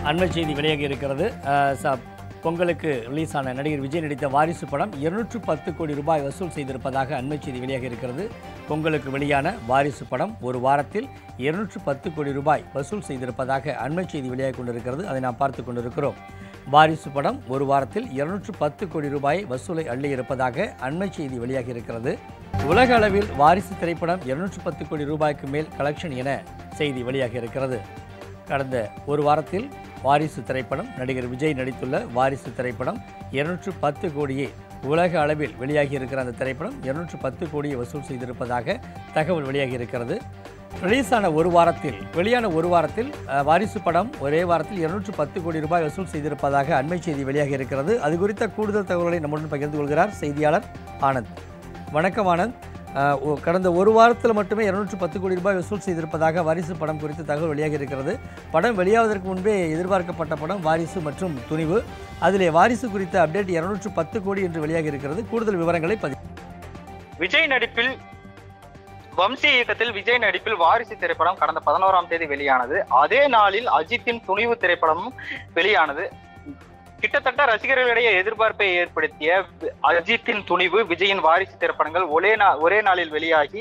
அண்மை செய்தி வெளியாகி இருக்கிறது. பொங்கலுக்கு ரிலீஸ் ஆன நடிகர் விஜய் நடித்த வாரிசு படம் 210 கோடி ரூபாய் வசூல் செய்திருப்பதாக அண்மை செய்தி வெளியாகி இருக்கிறது. பொங்கலுக்கு வெளியான வாரிசு படம் ஒரு வாரத்தில் 210 கோடி ரூபாய் வசூல் செய்திருப்பதாக அண்மை செய்தி வெளியாகி கொண்டிருக்கிறது. அதை நாம் பார்த்து கொண்டிருக்கிறோம். வாரிசு படம் ஒரு வாரத்தில் 210 கோடி ரூபாய் வசூலை அள்ளி இருப்பதாக அண்மை செய்தி வெளியாகி இருக்கிறது. உலக அளவில் வாரிசு திரைப்படம் 210 கோடி ரூபாய்க்கு மேல் கலெக்ஷன் என செய்தி வெளியாகி இருக்கிறது. கடந்த ஒரு வாரத்தில் வாரிசு திரைப்படம், நடிகர் விஜய் நடித்துள்ள வாரிசு திரைப்படம் 210 கோடியே உலக அளவில் வெளியாகி இருக்கிற அந்த திரைப்படம் 210 கோடியை வசூல் செய்திருப்பதாக தகவல் வெளியாகி இருக்கிறது. வெளியான ஒரு வாரத்தில் வாரிசு படம் ஒரே வாரத்தில் 210 கோடி ரூபாய் வசூல் செய்திருப்பதாக அண்மை செய்தி வெளியாகி இருக்கிறது. அது குறித்த கூடுதல் தகவல்களை நம்முடன் பகிர்ந்து கொள்கிறார் செய்தியாளர் ஆனந்த். வணக்கம் ஆனந்த். கடந்த ஒரு வாரத்தில் மட்டுமே 210 கோடி ரூபாய் வசூல் செய்திருப்பதாக வாரிசு படம் குறித்து தகவல் வெளியாகி இருக்கிறது. படம் வெளியாவதற்கு முன்பே எதிர்பார்க்கப்பட்ட படம் வாரிசு மற்றும் துணிவு. அதிலே வாரிசு குறித்த அப்டேட் 210 கோடி என்று வெளியாகி இருக்கிறது. கூடுதல் விவரங்களை விஜய் நடிப்பில் வம்சி இயக்கத்தில் விஜய் நடிப்பில் வாரிசு திரைப்படம் கடந்த 11ஆம் தேதி வெளியானது. அதே நாளில் அஜித்தின் துணிவு திரைப்படமும் வெளியானது. கிட்டத்தட்ட ரசிகர்களிடையே எதிர்பார்ப்பை ஏற்படுத்திய அஜித்தின் துணிவு, விஜயின் வாரிசு திரைப்படங்கள் ஒரே நாளில் வெளியாகி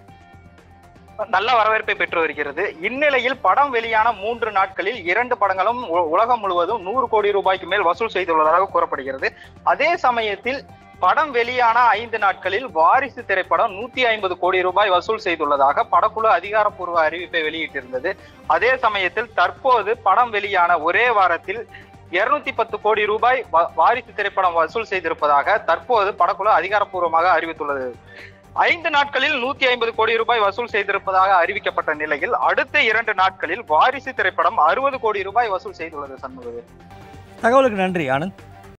நல்ல வரவேற்பை பெற்று வருகிறது. இந்நிலையில் படம் வெளியான 3 நாட்களில் 2 படங்களும் உலகம் முழுவதும் 100 கோடி ரூபாய்க்கு மேல் வசூல் செய்துள்ளதாக கூறப்படுகிறது. அதே சமயத்தில் படம் வெளியான 5 நாட்களில் வாரிசு திரைப்படம் 150 கோடி ரூபாய் வசூல் செய்துள்ளதாக படக்குழு அதிகாரப்பூர்வ அறிவிப்பை வெளியிட்டிருந்தது. அதே சமயத்தில் தற்போது படம் வெளியான ஒரே வாரத்தில் 210 கோடி ரூபாய் வாரிசு திரைப்படம் வசூல் செய்திருப்பதாக தற்போது படக்குழு அதிகாரப்பூர்வமாக அறிவித்துள்ளது. 5 நாட்களில் 150 கோடி ரூபாய் வசூல் செய்திருப்பதாக அறிவிக்கப்பட்ட நிலையில் அடுத்த 2 நாட்களில் வாரிசு திரைப்படம் 60 கோடி ரூபாய் வசூல் செய்துள்ளது. சண்முக, தகவலுக்கு நன்றி ஆனந்த்.